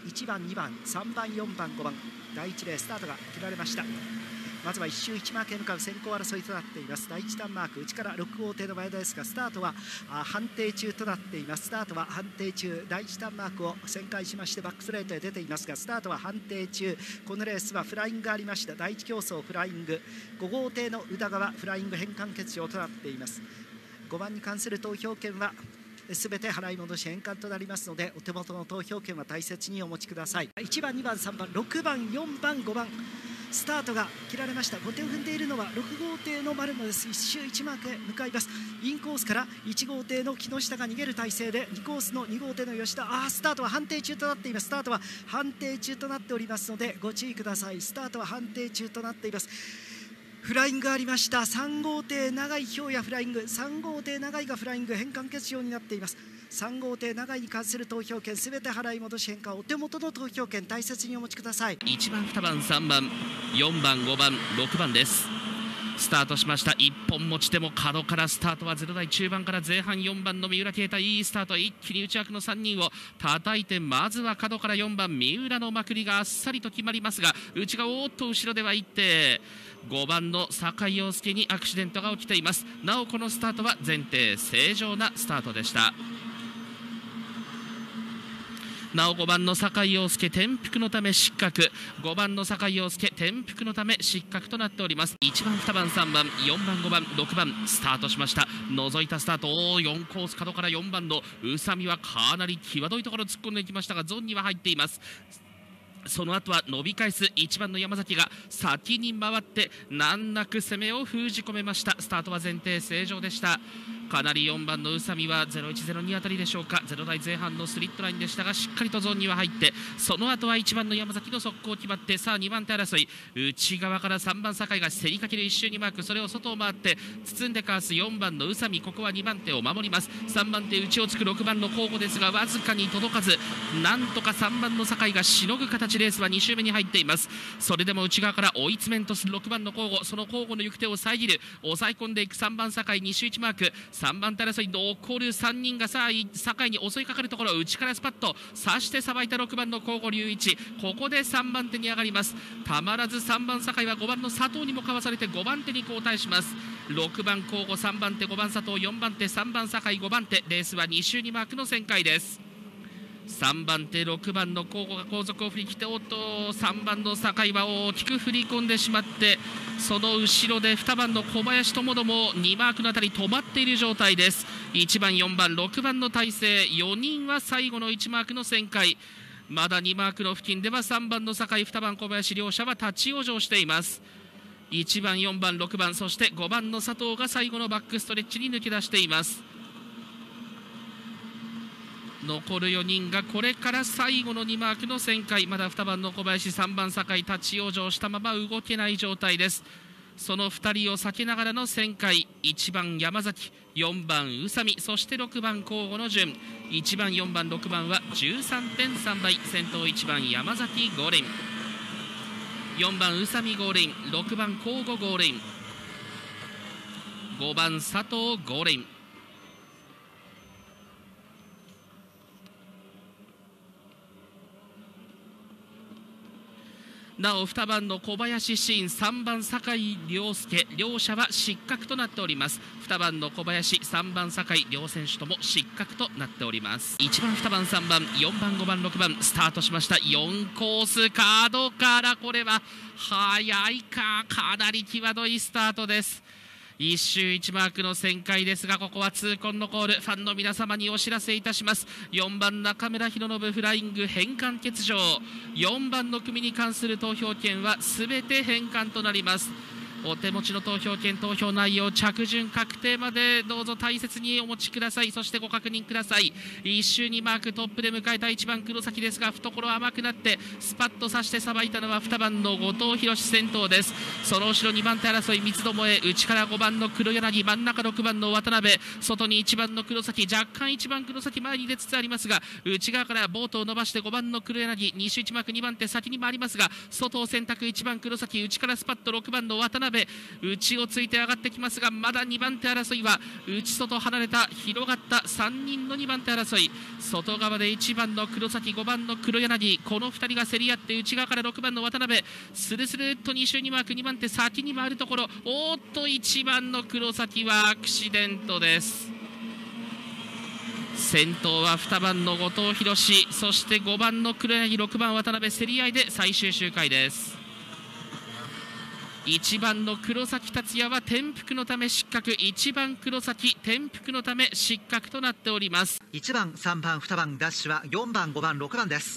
1番、2番、3番、4番、5番、第1レーススタートが切られました。まずは1周1マークへ向かう先行争いとなっています。第1ターンマーク内から6号艇の前田ですが、スタートは判定中となっています。スタートは判定中。第1ターンマークを旋回しましてバックストレートへ出ていますが、スタートは判定中。このレースはフライングがありました。第1競争フライング、5号艇の宇田川フライング返還欠場となっています。5番に関する投票権はすべて払い戻し返還となりますので、お手元の投票権は大切にお持ちください。1番、2番、3番、6番、4番、5番、スタートが切られました。5手を踏んでいるのは6号艇の丸野です。1周1マークへ向かいます。インコースから1号艇の木下が逃げる体勢で2コースの2号艇の吉田、スタートは判定中となっています。スタートは判定中となっておりますのでご注意ください。スタートは判定中となっています。フライングがありました。3号艇長井氷也フライング、3号艇長井がフライング返還欠場になっています。3号艇長井に関する投票権すべて払い戻し返還、お手元の投票権大切にお持ちください。 1番、2番、3番、4番、5番、6番です。スタートしました。1本持ちでも角からスタートは0台中盤から前半4番の三浦啓太、いいスタート、一気に内枠の3人を叩いて、まずは角から4番三浦のまくりがあっさりと決まりますが、内がおっと後ろでは行って5番の酒井陽介にアクシデントが起きています。なおこのスタートは前提正常なスタートでした。なお5番の酒井陽介転覆のため失格、5番の酒井陽介転覆のため失格となっております。1番、2番、3番、4番、5番、6番スタートしました。覗いたスタート、4コース角から4番の宇佐美はかなり際どいところ突っ込んでいきましたがゾーンには入っています。その後は伸び返す1番の山崎が先に回って難なく攻めを封じ込めました。スタートは前提正常でした。かなり4番の宇佐美は0102あたりでしょうか、0台前半のスリットラインでしたがしっかりとゾーンには入って、その後は1番の山崎の速攻決まって、さあ2番手争い、内側から3番酒井が競りかける1周にマーク、それを外を回って包んでかわす4番の宇佐美、ここは2番手を守ります。3番手内をつく6番の候補ですがわずかに届かず、なんとか3番の酒井がしのぐ形、レースは2周目に入っています。それでも内側から追い詰めんとする6番の候補、その候補の行く手を遮る抑え込んでいく3番酒井、2周1マーク、3番手争い残る3人がさあ酒井に襲いかかるところ、内からスパッと刺してさばいた6番の候補龍一、ここで3番手に上がります。たまらず3番酒井は5番の佐藤にもかわされて5番手に交代します。6番候補、3番手5番佐藤、4番手3番酒井、5番手、レースは2周2マークの旋回です。3番手6番の候補が後続を振り切って、おっと3番の酒井は大きく振り込んでしまって、その後ろで2番の小林智信も2マークのあたり止まっている状態です。1番4番6番の体勢、4人は最後の1マークの旋回、まだ2マークの付近では3番の酒井、2番小林両者は立ち往生しています。1番4番6番そして5番の佐藤が最後のバックストレッチに抜け出しています。残る4人がこれから最後の2マークの旋回、まだ2番の小林3番酒井立ち往生したまま動けない状態です。その2人を避けながらの旋回、1番山崎、4番宇佐美、そして6番候補の順、1番4番6番は 13.3 倍、先頭1番山崎ゴールイン、4番宇佐美ゴールイン、6番候補ゴールイン、5番佐藤ゴールイン。なお2番の小林慎、3番酒井亮介、両者は失格となっております。2番の小林、3番酒井、両選手とも失格となっております。1番2番3番4番5番6番スタートしました。4コース角からこれは早いか、かなり際どいスタートです。1周1マークの旋回ですが、ここは痛恨のコール、ファンの皆様にお知らせいたします。4番中村博信フライング返還欠場、4番の組に関する投票権はすべて返還となります。お手持ちの投票権、投票内容、着順確定までどうぞ大切にお持ちください。そしてご確認ください。1周2マークトップで迎えた1番黒崎ですが、懐甘くなってスパッと刺してさばいたのは2番の後藤弘先頭です。その後ろ2番手争い三つどもえ、内から5番の黒柳、真ん中6番の渡辺、外に1番の黒崎、若干1番黒崎前に出つつありますが、内側からボートを伸ばして5番の黒柳、2周1マーク2番手先に回りますが、外を選択1番黒崎、内からスパッと6番の渡辺、 辺内をついて上がってきますが、まだ2番手争いは内外離れた広がった3人の2番手争い、外側で1番の黒崎、5番の黒柳、この2人が競り合って、内側から6番の渡辺、スルスルっと2周にマーク、2番手先に回るところ、おっと1番の黒崎はアクシデントです。先頭は2番の後藤弘、そして5番の黒柳、6番渡辺、競り合いで最終周回です。1番の黒崎達也は転覆のため失格、1番黒崎転覆のため失格となっております。 1番3番2番ダッシュは4番5番6番です。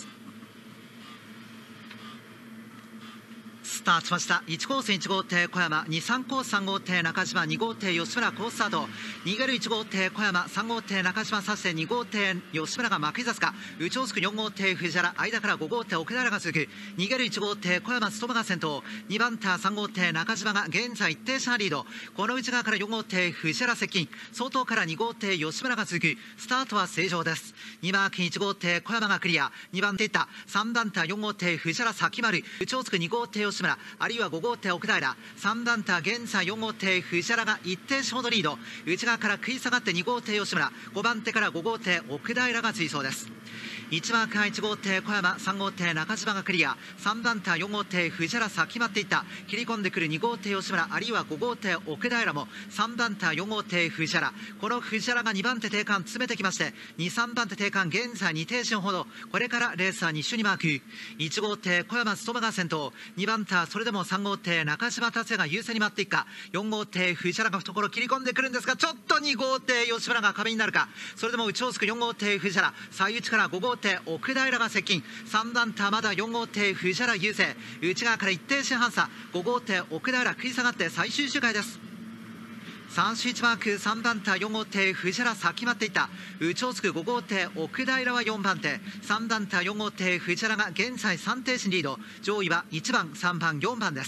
スタートしました。1コース1号艇小山、23コース3号艇中島、2号艇吉村好スタート。逃げる1号艇小山、3号艇中島、そして2号艇吉村がまくり出すか。内をつく4号艇藤原、間から5号艇奥平が続く。逃げる1号艇小山務が先頭、2番手3号艇中島が現在一定車リード。この内側から4号艇藤原接近、外から2号艇吉村が続く。スタートは正常です。2マーク1号艇小山がクリア、2番手いった、3番手4号艇藤原先丸、内をつく2号艇吉村、あるいは5号艇奥平、3番手現在4号艇藤原が一定種ほどリード。内側から食い下がって2号艇吉村、5番手から5号艇奥平が追走です。1マーク1号艇小山、3号艇中島がクリア、3番手4号艇藤原先回っていった、切り込んでくる2号艇吉村、あるいは5号艇奥平も3番手4号艇藤原、この藤原が2番手定冠詰めてきまして、2、3番手定冠現在2停止ほど。これからレースは2周にマーク。1号艇小山務が先頭、2番手それでも3号艇中島達也が優勢に回っていくか。4号艇藤原が懐切り込んでくるんですが、ちょっと2号艇吉村が壁になるか。それでも内をつく4号艇藤原、最内から5号艇奥平が接近、3番手まだ4号艇藤原優勢、内側から一定心半差、5号艇奥平食い下がって最終周回です。3周1マーク、3番手4号艇藤原先回っていった、内をつく5号艇奥平は4番手、3番手4号艇藤原が現在3停止リード。上位は1番3番4番です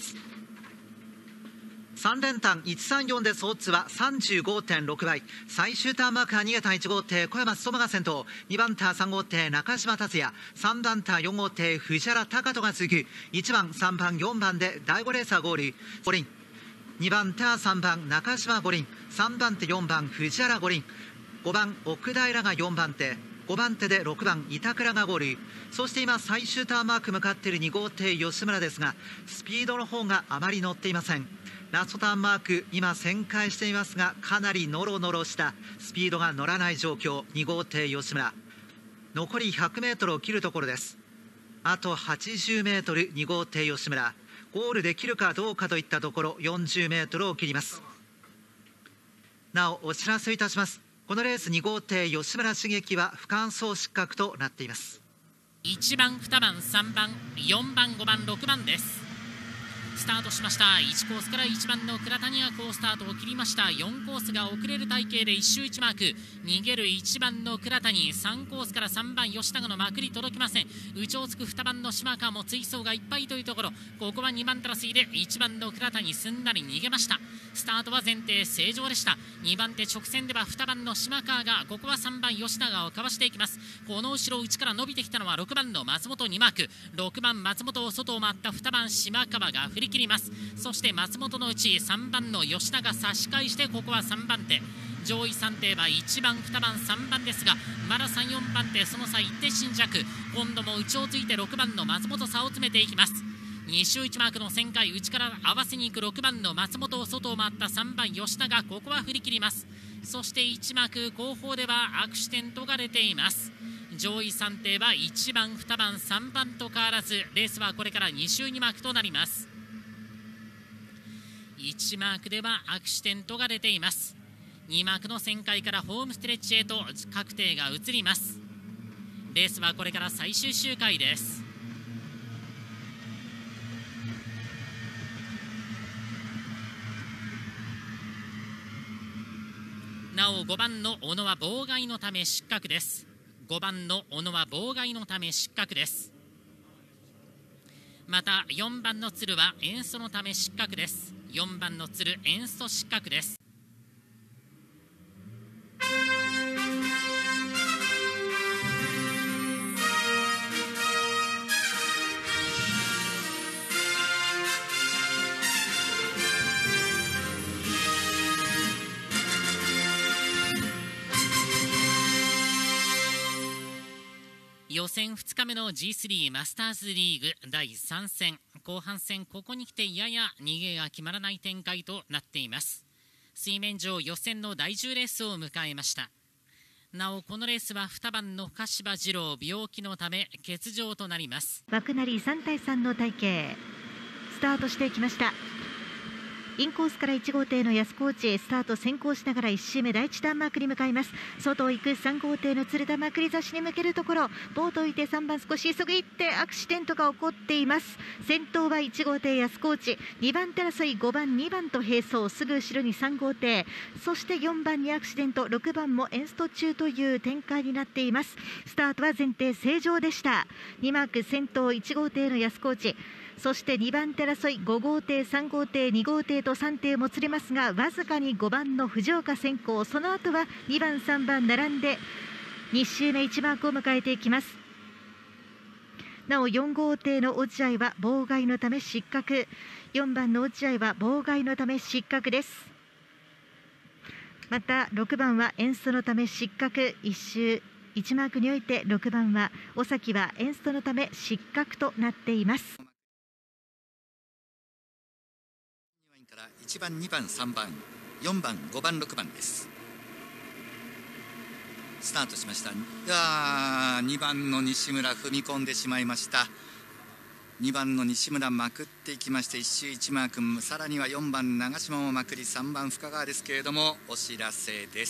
。3連単134で総数は 35.6 倍。最終ターンマークは逃げた1号艇小山務が先頭、2番手3号艇中島達也、3番手4号艇藤原貴人が続く。1番3番4番で第5レーサーゴール五輪、2番手は3番中島五輪、3番手4番藤原五輪、5番奥平が4番手、5番手で6番板倉がゴール。そして今最終ターンマーク向かっている2号艇吉村ですが、スピードの方があまり乗っていません。ラストターンマーク今旋回していますが、かなりノロノロしたスピードが乗らない状況。2号艇吉村、残り 100m を切るところです。あと 80m、 2号艇吉村ゴールできるかどうかといったところ、 40m を切ります。なおお知らせいたします。このレース2号艇吉村茂樹は不完走失格となっています。 1番2番3番4番5番6番です。スタートしました。1コースから1番の倉谷が好スタートを切りました。4コースが遅れる体型で1周1マーク、逃げる1番の倉谷、3コースから3番吉永のまくり届きません。内をつく2番の島川も追走がいっぱいというところ、ここは2番手争いで1番の倉谷すんなり逃げました。スタートは前提正常でした。2番手直線では2番の島川がここは3番吉永をかわしていきます。この後ろ内から伸びてきたのは6番の松本2マーク、6番松本を外を回った2番島川が振り切ります。そして松本のうち3番の吉永差し返して、ここは3番手、上位3艇は1番2番3番ですが、まだ3、4番手その差一定新弱。今度も内をついて6番の松本差を詰めていきます。2周1マークの旋回、内から合わせに行く6番の松本を外を回った3番吉永、ここは振り切ります。そして1マーク後方ではアクシデントが出ています。上位3艇は1番2番3番と変わらず、レースはこれから2周2マークとなります。1マークではアクシデントが出ています。2マークの旋回からホームストレッチへと各艇が移ります。レースはこれから最終周回です。なお5番の小野は妨害のため失格です。5番の小野は妨害のため失格です。また4番の鶴は演奏のため失格です。4番の鶴演奏失格です。 予選2日目の G3 マスターズリーグ第3戦後半戦、ここに来てやや逃げが決まらない展開となっています。水面上予選の第10レースを迎えました。なおこのレースは2番の鹿柴二郎病気のため欠場となります。 枠なり3対3の体系スタートしていきました。インコースから1号艇の安河内へスタート先行しながら1周目第1ターンマークに向かいます。外を行く3号艇の鶴田まくり差しに向けるところ、ボート置いて3番少し急ぎ行ってアクシデントが起こっています。先頭は1号艇安河内、2番手争い5番2番と並走、すぐ後ろに3号艇、そして4番にアクシデント、6番もエンスト中という展開になっています。スタートは前提正常でした。2マーク先頭1号艇の安河内、そして2番手争い5号艇3号艇2号艇と3艇もつれますが、わずかに5番の藤岡先行、その後は2番3番並んで2周目1マークを迎えていきます。なお4号艇の落合は妨害のため失格、4番の落合は妨害のため失格です。また6番はエンストのため失格、1周1マークにおいて6番は尾崎はエンストのため失格となっています。 1番、2番、3番、4番、5番、6番です。スタートしました。2番の西村踏み込んでしまいました。2番の西村まくっていきまして1周1マーク、さらには4番長島もまくり、3番深川ですけれどもお知らせです。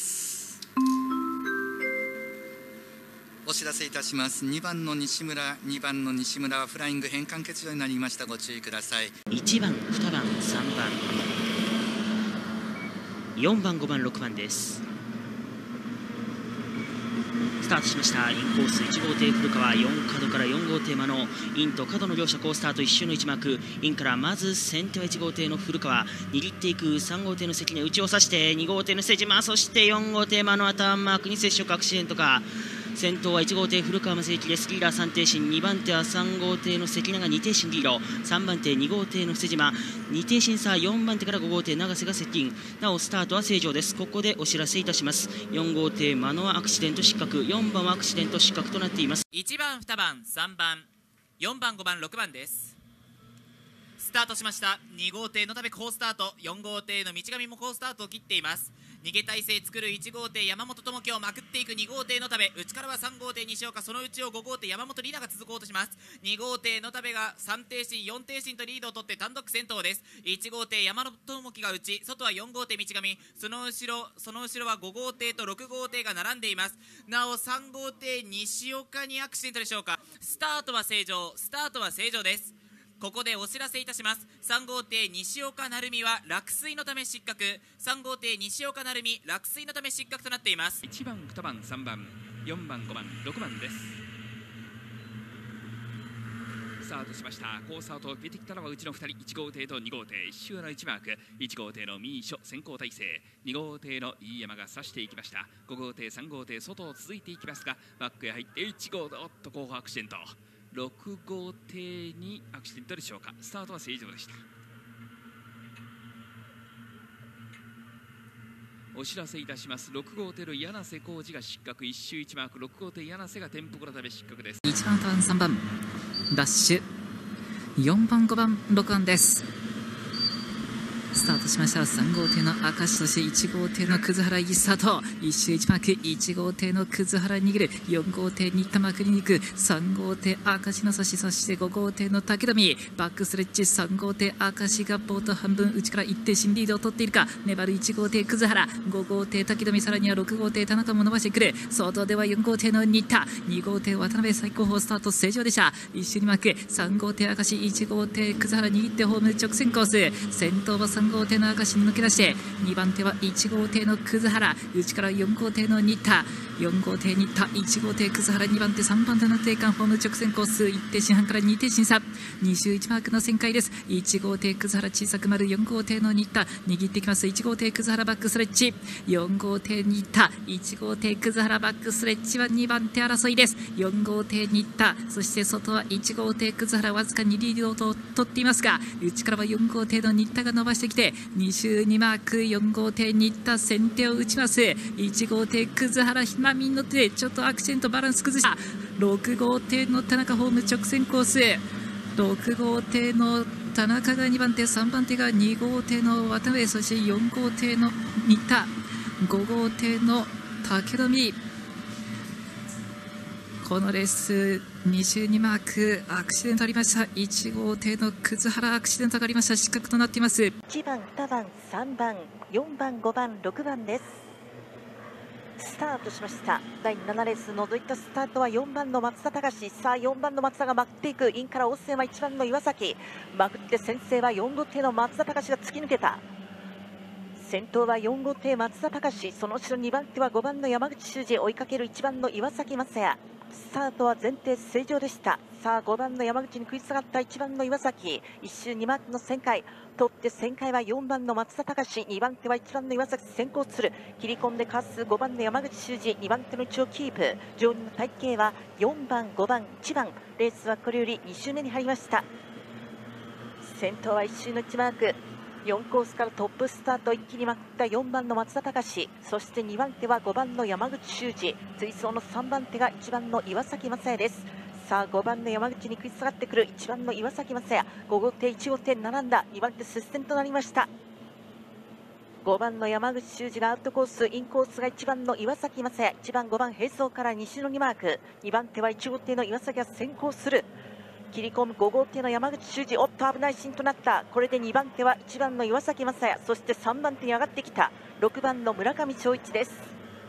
お知らせいたします。2番の西村はフライング変換欠場になりました。ご注意ください。 1番、2番、3番、4番、5番、6番です。スタートしました。インコース1号艇古川、4角から4号艇間のインと角の両者好スタート、1周の1マーク、インからまず先手は1号艇の古川、握っていく3号艇の関根、内を指して2号艇の瀬島、そして4号艇間のアターンマークに接触、アクシデントか。先頭は1号艇古川正幸です。リーダー3艇進、2番手は3号艇の関永2艇進リード、3番手2号艇の布施島2艇進差、4番手から5号艇永瀬が接近。なおスタートは正常です。ここでお知らせいたします。4号艇マノはアクシデント失格、4番はアクシデント失格となっています。 1番、2番、3番、4番、5番、6番です。スタートしました。2号艇のため好スタート、4号艇の道上も好スタートを切っています。逃げ体勢作る1号艇山本智樹をまくっていく2号艇のため、内からは3号艇西岡、その内を5号艇山本里奈が続こうとします。2号艇のためが3艇進4艇進とリードを取って単独先頭です。1号艇山本智樹が内、外は4号艇道上、その後ろは5号艇と6号艇が並んでいます。なお3号艇西岡にアクシデントでしょうか。スタートは正常です。ここでお知らせいたします。3号艇西岡成美は落水のため失格、3号艇西岡成美落水のため失格となっています。 1番、2番、3番、4番、5番、6番です。スタートしました。好スタートを決めてきたのはうちの2人、1号艇と2号艇、1周の1マーク、1号艇のミーショ先行体制、2号艇の飯山が差していきました。5号艇3号艇外を続いていきますが、バックへ入って1号、おっと後方アクシデント、6号艇にアクシデントでしょうか。スタートは正常でした。お知らせいたします。6号艇の柳瀬浩二が失格、1周1マーク、6号艇柳瀬が転覆のため失格です。 1番、2番、3番ダッシュ、4番、5番、6番です。スタートしました。3号艇の明石、そして1号艇の葛原、いいスタート、1周1マーク、1号艇の葛原握る、4号艇新田まくりに行く、3号艇明石の差し、そして5号艇の武富、バックストレッチ、3号艇明石がボート半分内から1艇進リードを取っているか、粘る1号艇葛原、5号艇武富、さらには6号艇田中も伸ばしてくる。外では4号艇の新田、2号艇渡辺、最高峰スタート正常でした。1周2マーク、3号艇明石、1号艇葛原握ってホーム直線コース、先頭は3号艇の明石に抜け出して、2番手は1号艇の葛原、内から4号艇の新田、4号艇新田、1号艇葛原、2番手3番手の定間、ホーム直線コース、1艇進半から2艇進差、2周1マークの旋回です。1号艇葛原小さく丸、4号艇の新田握ってきます。1号艇葛原バックストレッチ、4号艇新田、1号艇葛原バックストレッチは2番手争いです。4号艇新田、そして外は1号艇葛原、わずかにリードを取っていますが、内からは4号艇の新田が伸ばしてきて、2周2マーク、4号艇新田先手を打ちます。1号艇葛原、波に乗ってちょっとアクシデントバランス崩した。 6号艇の田中ホーム直線コース、6号艇の田中が2番手、3番手が2号艇の渡辺、そして4号艇の新田、5号艇の武富。このレース22マークアクシデントありました。1号艇の葛原アクシデントがありました。失格となっています。 1番、2番、3番、4番、5番、6番です。スタートしました。第7レース除いたスタートは4番の松田隆。さあ4番の松田がまくっていく。インからオスセンは1番の岩崎、まくって先制は4号艇の松田隆が突き抜けた。先頭は4号艇松田隆、その後ろ2番手は5番の山口修二、追いかける1番の岩崎雅也。スタートは前提正常でした。さあ5番の山口に食い下がった1番の岩崎、1周2マークの旋回取って、旋回は4番の松田隆、2番手は1番の岩崎先行する。切り込んでかす5番の山口修二、2番手の位置をキープ。上位の体系は4番、5番、1番。レースはこれより2周目に入りました。先頭は1周の1マーク、4コースからトップスタート一気にまくった4番の松田隆、そして2番手は5番の山口修二、追走の3番手が1番の岩崎雅也です。さあ5番の山口に食い下がってくる1番の岩崎雅也、5号艇1号艇並んだ。2番手接戦となりました。5番の山口修二がアウトコース、インコースが1番の岩崎雅也、1番5番並走から2周の2マーク、2番手は1号艇の岩崎が先行する。切り込む5号艇の山口修二、おっと危ないシーンとなった。これで2番手は1番の岩崎雅也、そして3番手に上がってきた6番の村上正一です。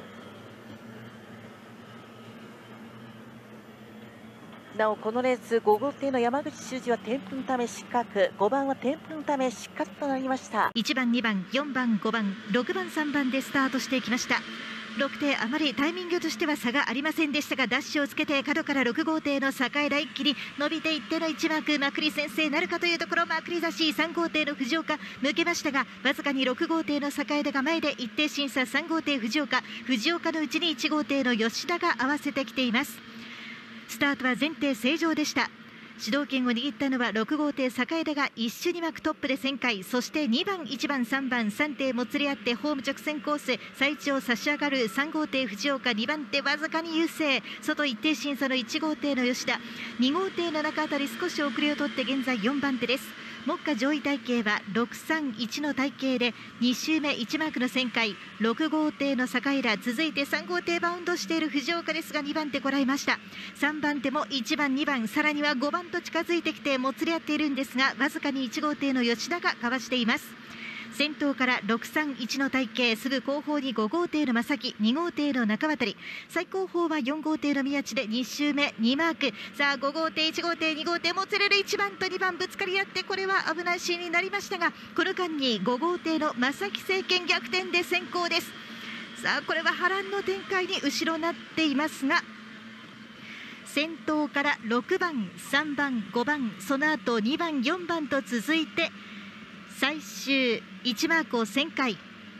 なおこのレース5号艇の山口修二は転覆のため失格、5番は転覆のため失格となりました。1番、2番、4番、5番、6番、3番でスタートしていきました。6艇あまりタイミングとしては差がありませんでしたが、ダッシュをつけて角から6号艇の栄田一気に伸びていっての1マーク、まくり先制なるかというところ、まくり出し3号艇の藤岡抜けましたが、わずかに6号艇の栄田が前で一定審査。3号艇藤岡のうちに1号艇の吉田が合わせてきています。スタートは前提正常でした。主導権を握ったのは6号艇栄田が一周に巻くトップで旋回、そして2番、1番、3番、3艇もつれ合ってホーム直線コース、最長差し上がる3号艇藤岡、2番手わずかに優勢、外一定審査の1号艇の吉田、2号艇の中あたり少し遅れを取って現在4番手です。目下上位体系は631の体系で2周目1マークの旋回、6号艇の栄田、続いて3号艇バウンドしている藤岡ですが2番手こらえました。3番手も1番、2番、さらには5番と近づいてきてもつれ合っているんですが、わずかに1号艇の吉田がかわしています。先頭から631の体系、すぐ後方に5号艇の正木、2号艇の中渡り、最後方は4号艇の宮地で2周目2マーク。さあ5号艇、1号艇、2号艇もつれる1番と2番ぶつかり合って、これは危ないシーンになりましたが、この間に5号艇の正木政権逆転で先行です。さあこれは波乱の展開に後ろなっていますが、先頭から6番、3番、5番、その後2番、4番と続いて最終1マークを旋回。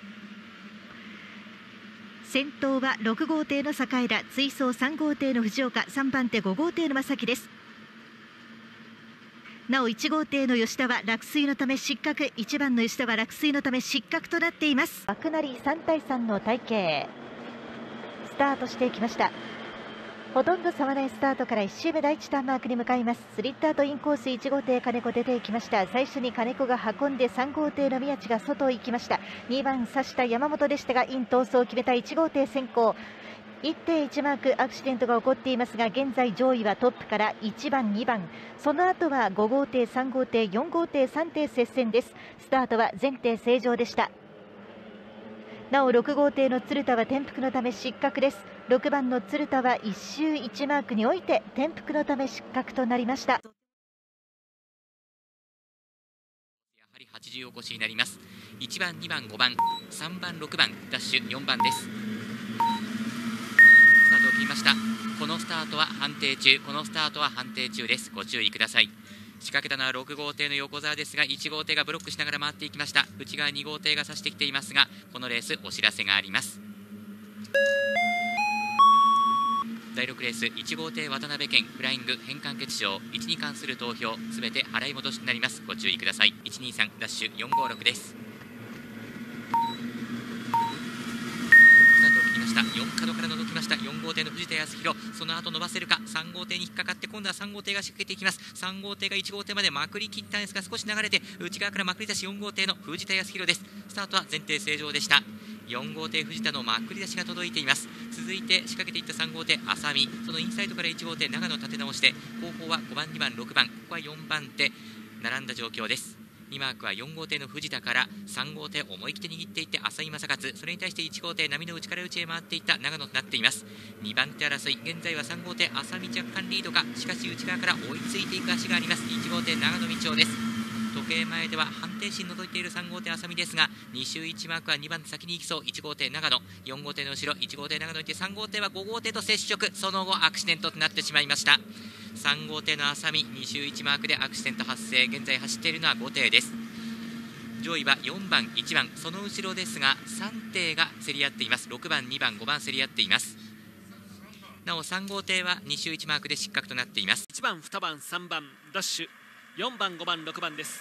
先頭は6号艇の栄田、追走3号艇の藤岡、3番手5号艇の正木です。なお1号艇の吉田は落水のため失格、1番の吉田は落水のため失格となっています。幕成3対3の体系、スタートしていきました。ほとんど差はないスタートから1周目第1ターンマークに向かいます。スリッターとインコース1号艇金子出ていきました。最初に金子が運んで3号艇の宮地が外を行きました。2番刺した山本でしたがイン逃走を決めた1号艇先行。1.1 マークアクシデントが起こっていますが、現在上位はトップから1番、2番、その後は5号艇、3号艇、4号艇、3艇接戦です。スタートは前艇正常でした。なお6号艇の鶴田は転覆のため失格です。6番の鶴田は1周1マークにおいて転覆のため失格となりました。 やはり80を越しになります。1番、2番、5番、3番、6番、ダッシュ4番です。スタートを切りました。このスタートは判定中、このスタートは判定中です。ご注意ください。仕掛けたのは6号艇の横澤ですが、1号艇がブロックしながら回っていきました。内側2号艇が差してきていますが、このレースお知らせがあります。第6レース1号艇渡辺健フライング変換欠場、1に関する投票すべて払い戻しになります。ご注意ください。123ダッシュ456です。スタートを切りました。 4角から覗きました。4号艇の藤田康弘、その後伸ばせるか。3号艇に引っかかって今度は3号艇が仕掛けていきます。3号艇が1号艇までまくり切ったんですが、少し流れて内側からまくり出し4号艇の藤田康弘です。スタートは前提正常でした。4号艇藤田のまくり出しが届いています。続いて仕掛けていった3号艇浅見、そのインサイドから1号艇長野立て直して、後方は5番2番6番、ここは4番手並んだ状況です。2マークは4号艇の藤田から3号艇思い切って握っていって浅井正勝、それに対して1号艇波の内から内へ回っていった長野となっています。2番手争い、現在は3号艇浅見若干リードか、しかし内側から追いついていく足があります。1号艇長野道夫です。時計前では判定士に覗いている3号艇浅見ですが、2周1マークは2番手先に行きそう。1号艇長野、4号艇の後ろ1号艇長野いて、3号艇は5号艇と接触、その後アクシデントとなってしまいました。3号艇の浅見、2周1マークでアクシデント発生。現在走っているのは5艇です。上位は4番1番、その後ろですが3艇が競り合っています。6番2番5番競り合っています。なお3号艇は2周1マークで失格となっています。 1番2番3番ダッシュ、4番5番6番です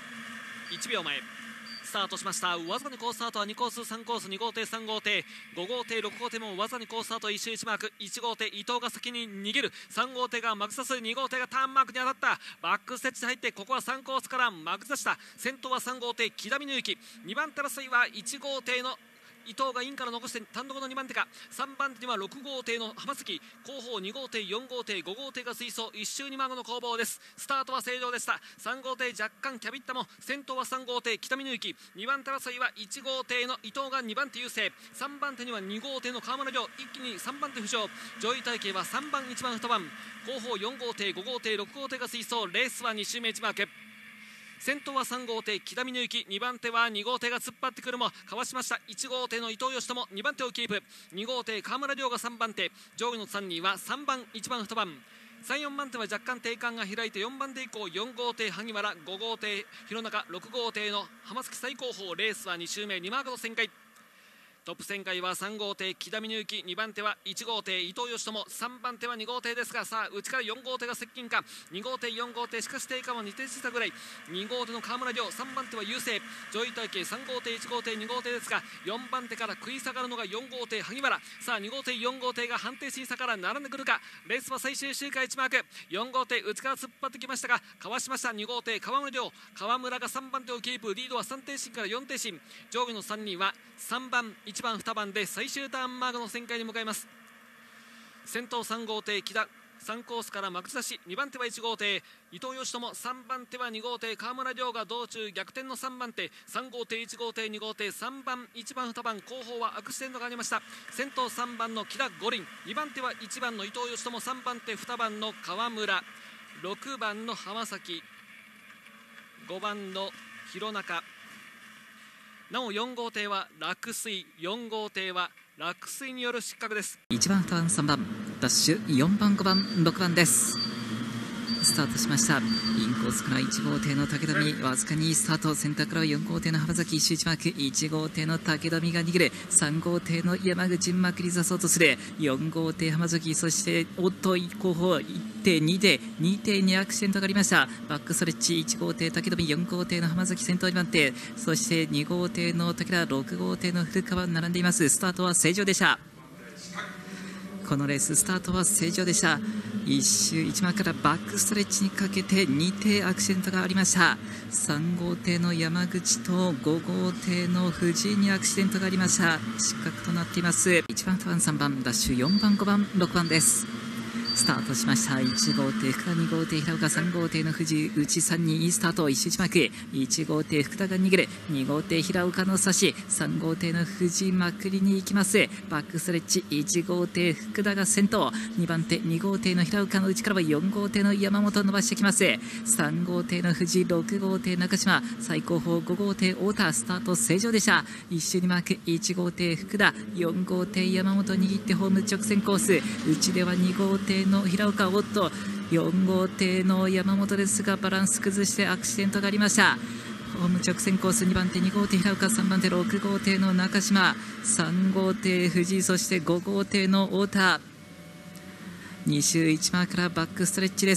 。1秒前スタートしました。わずかにコーススタートは2コース3コース、2号艇3号艇5号艇6号艇もわずかにコーススタート、1周1マーク。1号艇伊藤が先に逃げる。3号艇がマクサス、2号艇がターンマークに当たった。バックステッチで入って、ここは3コースからマクサした。先頭は3号艇木田美之、2番手争いは1号艇の伊藤がインから残して単独の2番手か。3番手には6号艇の浜崎、後方2号艇4号艇5号艇が追走。1周2マークの攻防です。スタートは正常でした。3号艇若干キャビッタも、先頭は3号艇北見抜き、2番手争いは1号艇の伊藤が2番手優勢、3番手には2号艇の川村亮、一気に3番手浮上。上位体系は3番1番2番、後方4号艇5号艇6号艇が追走。レースは2周目1マーク。先頭は3号艇木田美之、2番手は2号艇が突っ張ってくるもかわしました。1号艇の伊藤義友2番手をキープ。2号艇川村亮が3番手、上位の3人は3番1番2番。3、4番手は若干定間が開いて、4番手以降4号艇萩原、5号艇弘中、6号艇の浜崎最高峰。レースは2周目2マークの旋回。トップ旋回は3号艇木田美之、2番手は1号艇伊藤義友、3番手は2号艇ですが、さあ内から4号艇が接近か。2号艇4号艇、しかし定間は2点したぐらい。2号艇の川村亮、3番手は優勢。上位体系3号艇1号艇2号艇ですが、4番手から食い下がるのが4号艇萩原。さあ2号艇4号艇が判定審査から並んでくるか。レースは最終周回1マーク。4号艇内から突っ張ってきましたがかわしました。2号艇川村亮、川村が3番手をキープ。リードは3艇進から4艇進。上位の3人は3番1番2番で最終ターンマークの旋回に向かいます。先頭3号艇木田、3コースから幕差し。2番手は1号艇伊藤義友、3番手は2号艇川村亮が道中逆転の3番手。3号艇1号艇2号艇3番1番2番、後方はアクシデントがありました。先頭3番の木田五輪、2番手は1番の伊藤義友、3番手2番の川村、6番の浜崎、5番の弘中。なお4号艇は落水、4号艇は落水による失格です。 1番2番3番ダッシュ、4番5番6番です。スタートしました。インコースから1号艇の武富、わずかにスタート。センターから4号艇の浜崎、1周1マーク。1号艇の武富が逃げる。3号艇の山口まくり出そうとする。4号艇浜崎、そしておっと後方1艇2艇にアクシデントがありました。バックストレッチ、1号艇武富、4号艇の浜崎先頭2番手、そして2号艇の武田、6号艇の古川並んでいます。スタートは正常でした。このレーススタートは正常でした。1周1マークからバックストレッチにかけて2艇アクシデントがありました。3号艇の山口と5号艇の藤井にアクシデントがありました。失格となっています。1番2番3番ダッシュ、4番5番6番です。スタートしました。1号艇福田、2号艇平岡、3号艇の藤井、内3人いいスタート。1周1マーク。1号艇福田が逃げる。2号艇平岡の差し、3号艇の藤井まくりに行きます。バックストレッチ、1号艇福田が先頭。2番手2号艇の平岡の内からは4号艇の山本を伸ばしてきます。3号艇の藤井、6号艇中島、最高峰5号艇太田。スタート正常でした。1周2マーク。1号艇福田、4号艇山本握ってホーム直線コース。内では2号艇の平岡、おっと4号艇の山本ですがバランス崩してアクシデントがありました。ホーム直線コース、2番手2号艇平岡、3番手6号艇の中島、3号艇藤井、そして5号艇の太田。2周1マークからバックストレッチです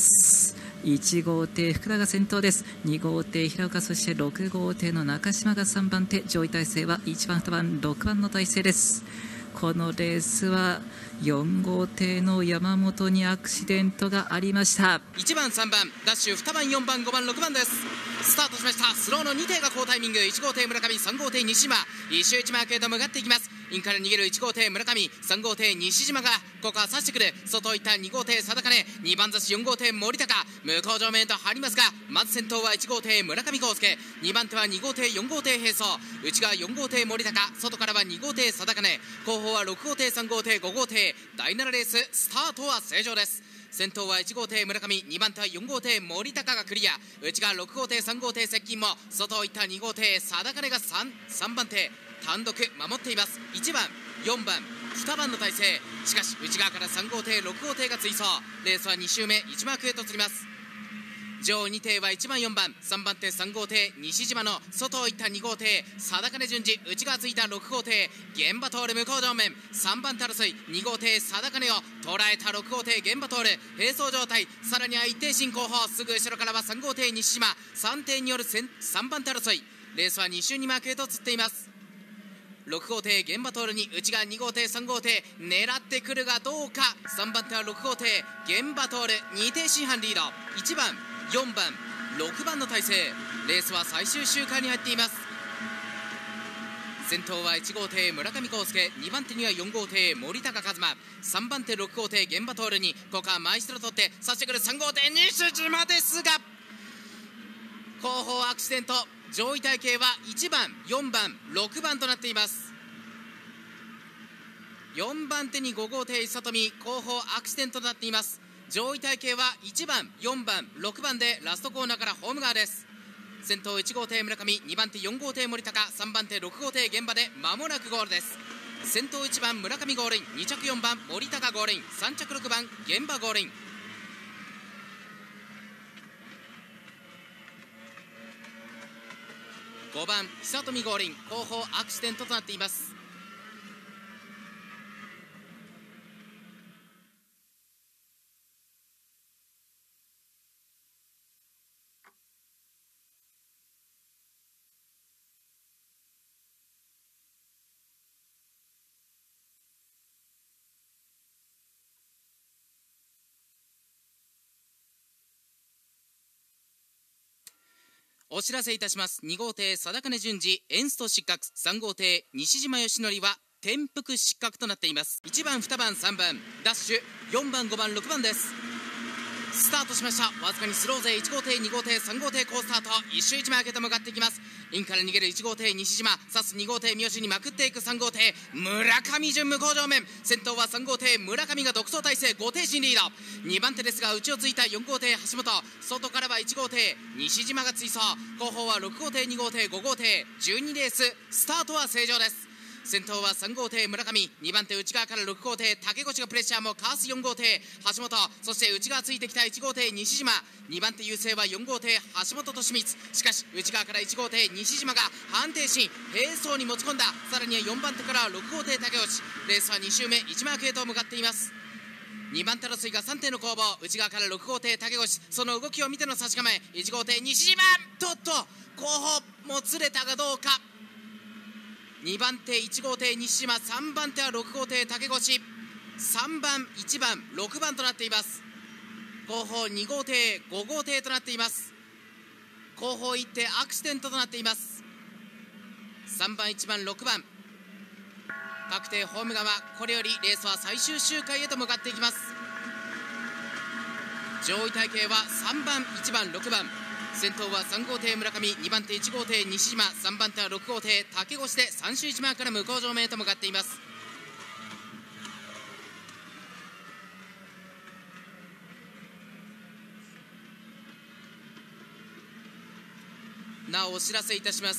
。1号艇福田が先頭です。2号艇平岡、そして6号艇の中島が3番手。上位体制は1番2番6番の体制です。 このレースは4号艇の山本にアクシデントがありました。 1番3番ダッシュ2番4番5番6番です。スタートしました。スローの2艇が好タイミング。1号艇村上、3号艇西島、1周1マークへと向かっていきます。インから逃げる1号艇村上、3号艇西島がここは刺してくる。外いった2号艇貞金、2番差し4号艇森高、向こう上面と張りますが、まず先頭は1号艇村上康介、2番手は2号艇4号艇並走、内側4号艇森高、外からは2号艇貞金、後方は6号艇3号艇5号艇。第7レーススタートは正常です。先頭は1号艇村上、2番手は4号艇森高がクリア。内側6号艇3号艇接近も、外をいった2号艇貞金が 3番手単独守っています。1番4番2番の体勢。しかし内側から3号艇6号艇が追走。レースは2周目1マークへと移ります。上2艇は1番4番3番手3号艇西島の外をいった2号艇貞金順次、内側ついた6号艇現場通る向こう上面3番手争い、2号艇貞金を捉えた6号艇現場通る並走状態。さらには一艇進後方、すぐ後ろからは3号艇西島、3艇による3番手争い。レースは2周2マークへと移っています。6号艇現場通るに内側2号艇3号艇狙ってくるがどうか。3番手は6号艇現場通る2艇進半リード。1番4番6番の体勢。レースは最終周回に入っています。先頭は1号艇村上康介、2番手には4号艇森高一馬、3番手6号艇現場通るにここは前下取って差してくる3号艇西島ですが、後方アクシデント。上位体系は1番4番6番となっています。4番手に5号艇里見、後方アクシデントとなっています。上位体系は1番4番6番でラストコーナーからホーム側です。先頭1号艇村上、2番手4号艇森高、3番手6号艇現場で間もなくゴールです。先頭1番村上ゴールイン、2着4番森高ゴールイン、3着6番現場ゴールイン。5番久富ゴールイン、後方アクシデントとなっています。お知らせいたします。2号艇貞金順次エンスト失格、3号艇西島義則は転覆失格となっています。1番2番3番ダッシュ4番5番6番です。スタートしました。わずかにスロー勢1号艇2号艇3号艇好スタート、1周1マークへと向かっていきます。インから逃げる1号艇西島、刺す2号艇三好にまくっていく3号艇村上順向こう上面。先頭は3号艇村上が独走態勢、5艇進リード。2番手ですが内をついた4号艇橋本、外からは1号艇西島が追走、後方は6号艇2号艇5号艇。12レーススタートは正常です。先頭は3号艇村上、2番手内側から6号艇竹越がプレッシャーもかわす4号艇橋本、そして内側ついてきた1号艇西島、2番手優勢は4号艇橋本利光。しかし内側から1号艇西島が判定し並走に持ち込んだ。さらには4番手から6号艇竹越。レースは2周目1マークへと向かっています。2番手争いが3艇の攻防、内側から6号艇竹越、その動きを見ての差し構え、1号艇西島とっと後方もつれたがどうか。2番手1号艇西島、3番手は6号艇竹越、3番1番6番となっています。後方2号艇5号艇となっています。後方1艇アクシデントとなっています。3番1番6番各艇ホーム側、これよりレースは最終周回へと向かっていきます。上位体系は3番1番6番、先頭は3号艇村上、2番手1号艇西島、3番手は6号艇竹越で3周1マークから向こう上面へと向かっています。なおお知らせいたします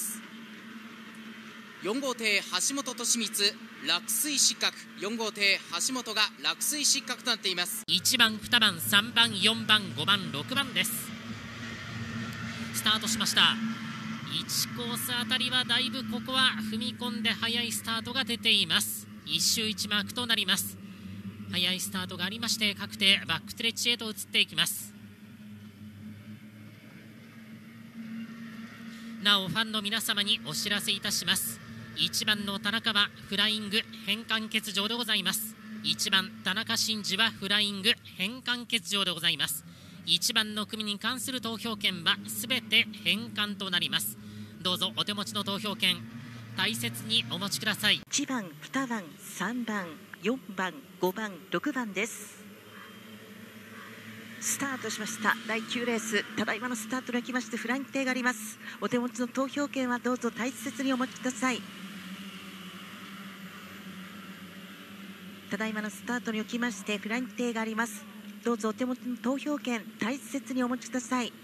。4号艇橋本利光落水失格、4号艇橋本が落水失格となっています。 1番2番3番4番5番6番です。スタートしました。1コースあたりはだいぶここは踏み込んで速いスタートが出ています。1周1マークとなります。速いスタートがありまして各艇バックストレッチへと移っていきます。なおファンの皆様にお知らせいたします。 1番の田中はフライング変換欠場でございます。1番田中真司はフライング変換欠場でございます。1番の組に関する投票権はすべて返還となります。どうぞお手持ちの投票権大切にお持ちください。 1番、2番、3番、4番、5番、6番です。スタートしました第9レース。ただいまのスタートにおきましてフライング艇があります。お手持ちの投票権はどうぞ大切にお持ちください。ただいまのスタートにおきましてフライング艇があります。どうぞお手持ちの投票権大切にお持ちください。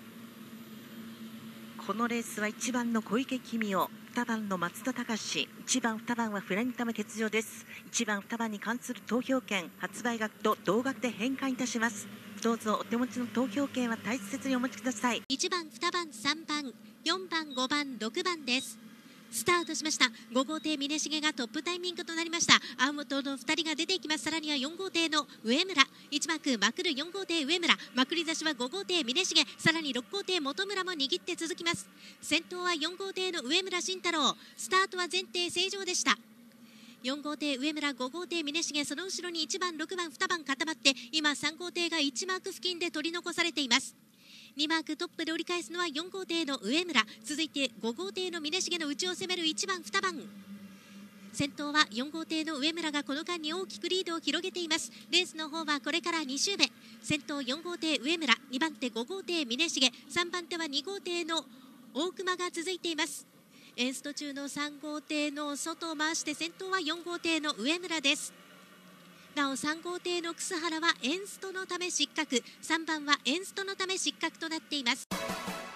このレースは1番の小池公夫、2番の松田隆、1番2番はフライングため欠場です。1番2番に関する投票権発売額と同額で返還いたします。どうぞお手持ちの投票権は大切にお持ちください。 1番、2番、3番、4番、5番、6番です。スタートしました。5号艇峰重がトップタイミングとなりました。青本の2人が出ていきます。さらには4号艇の上村、1幕まくる4号艇上村、まくり差しは5号艇峰重、さらに6号艇本村も握って続きます。先頭は4号艇の上村慎太郎。スタートは前艇正常でした。4号艇上村、5号艇峰重、その後ろに1番、6番、2番固まって、今3号艇が1マーク付近で取り残されています。2マークトップで折り返すのは4号艇の上村、続いて5号艇の峰重の内を攻める1番、2番。先頭は4号艇の上村がこの間に大きくリードを広げています。レースの方はこれから2周目。先頭4号艇上村、2番手5号艇峰重、3番手は2号艇の大熊が続いています。エンスト中の3号艇の外を回して先頭は4号艇の上村です。なお3号艇の楠原はエンストのため失格、3番はエンストのため失格となっています。